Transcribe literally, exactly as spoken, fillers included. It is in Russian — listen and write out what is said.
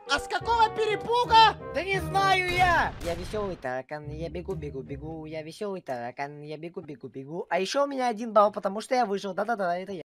А с какого перепуга? Да не знаю я! Я веселый таракан, я бегу, бегу, бегу, я веселый таракан, я бегу, бегу, бегу. А еще у меня один балл, потому что я выжил, да-да-да, это я.